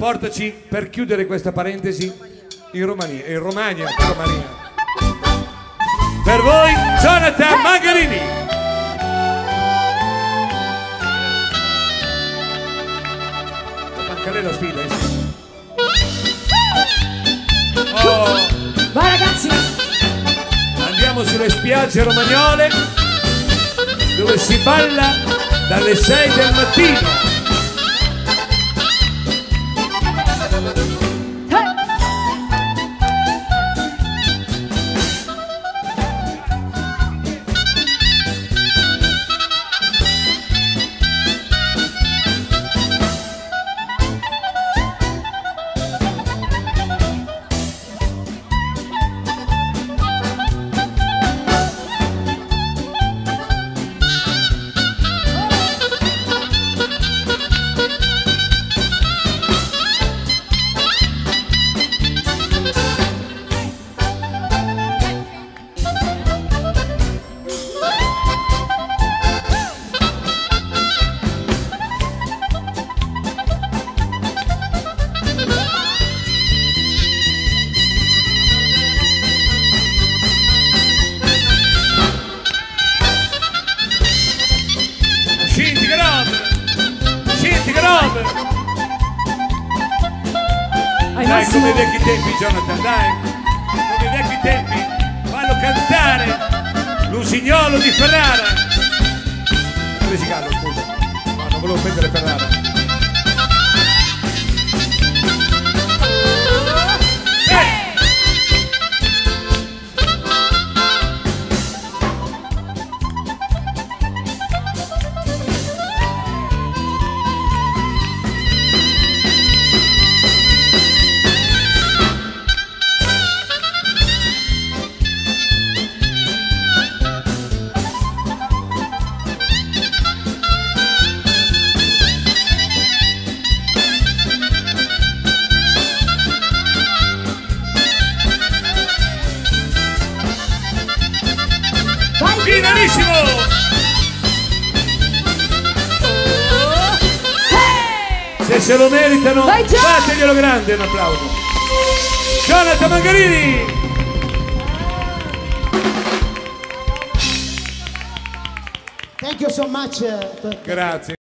portaci per chiudere questa parentesi in Romania. Per voi Jonathan Mangarini. Manca la sfida, Oh. Vai ragazzi! Andiamo sulle spiagge romagnole dove si balla dalle 6 del mattino. Dai, come i vecchi tempi, Jonathan, dai, come i vecchi tempi, fallo cantare l'usignolo di Ferrara. Carlo, scusa, no, non volevo prendere Ferrara. Finalissimo! Se lo meritano, fateglielo grande un applauso. Jonathan Mangarini! Thank you so much. Grazie.